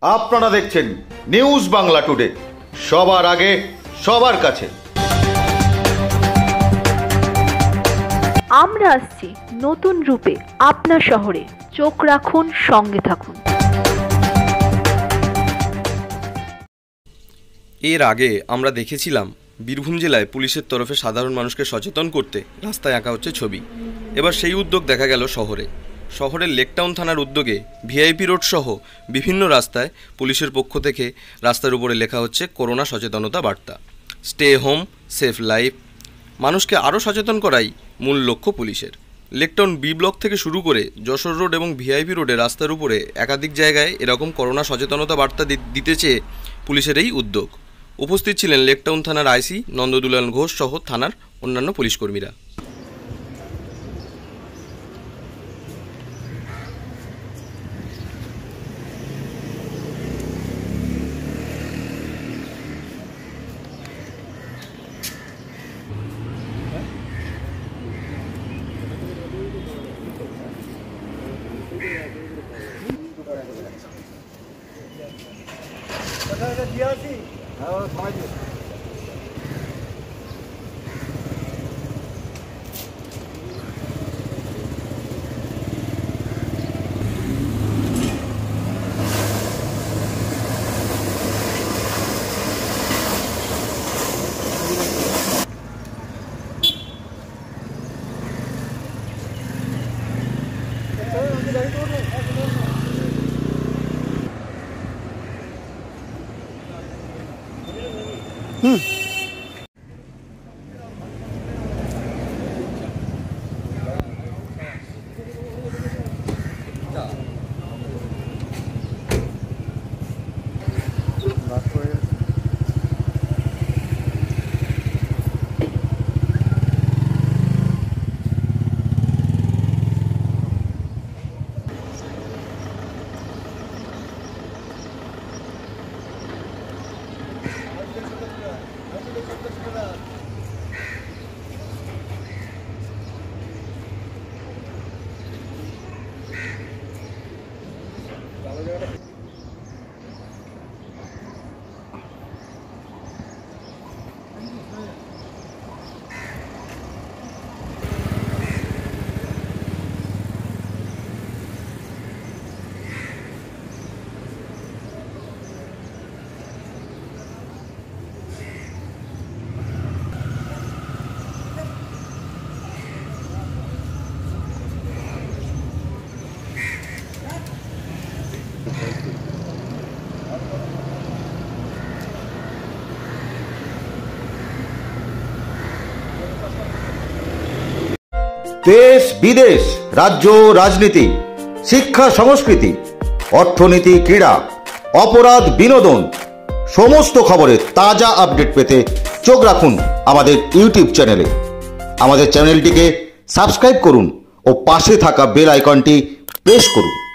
আপনারা দেখছেন news Bangla today, সবার আগে সবার কাছে। আমরা আসছি নতুন রূপে আপনার শহরে, চোখ রাখুন, সঙ্গে থাকুন। এর আগে আমরা দেখেছিলাম বীরভূম জেলায় পুলিশের তরফে সাধারণ মানুষকে সচেতন করতে রাস্তায় আঁকা হচ্ছে ছবি। এবার সেই উদ্যোগ দেখা গেল শহরের লেকটাউন থানার উদ্যোগে ভিআইপি রোড সহ বিভিন্ন রাস্তায় পুলিশের পক্ষ থেকে রাস্তার উপরে লেখা হচ্ছে করোনা সচেতনতা বার্তা, স্টে হোম সেভ লাইফ। মানুষকে আরও সচেতন করাই মূল লক্ষ্য পুলিশের। লেকটাউন বি ব্লক থেকে শুরু করে যশোর রোড এবং ভিআইপি রোডে রাস্তার উপরে একাধিক জায়গায় এরকম করোনা সচেতনতা বার্তা দিতে চেয়ে পুলিশের এই উদ্যোগ। উপস্থিত ছিলেন লেকটাউন থানার আইসি নন্দদুলাল ঘোষ সহ থানার অন্যান্য পুলিশ কর্মীরা। দেশ বিদেশ, রাজ্য রাজনীতি, শিক্ষা সংস্কৃতি, অর্থনীতি, ক্রীড়া, অপরাধ, বিনোদন, সমস্ত খবরের তাজা আপডেট পেতে চোখ রাখুন আমাদের ইউটিউব চ্যানেলে। আমাদের চ্যানেলটিকে সাবস্ক্রাইব করুন ও পাশে থাকা বেল আইকনটি প্রেস করুন।